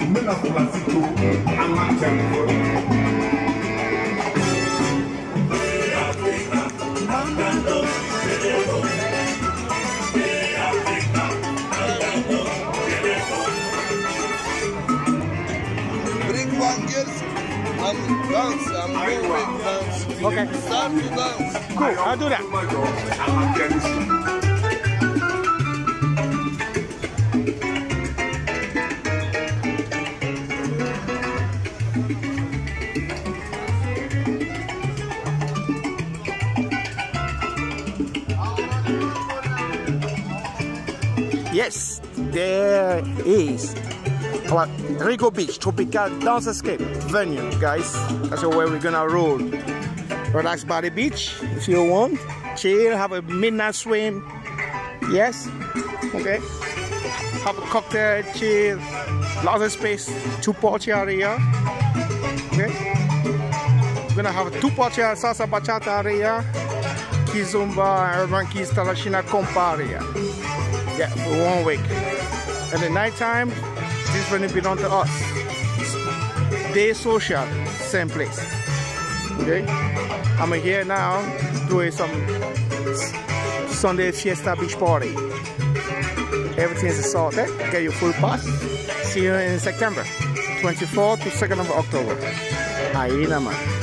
Bring one girls and dance. I'm going to dance. Okay. Start to dance. Cool, I'll do that. Yes, there is our Rico Beach Tropical Dance Escape venue, guys. That's where we're gonna roll. Relax by the beach if you want. Chill, have a midnight swim. Yes, okay. Have a cocktail, chill. Lots of space. 2 party area. Okay. We're gonna have a 2 party salsa bachata area. Kizumba, urban keys, talashina compa area. Yeah, for 1 week. And the night time, this will belong to us. Day social, same place. Okay? I'm here now doing some Sunday Fiesta Beach Party. Everything is sorted. Get your full pass. See you in September, 24th to 2nd of October. Ahí nada más.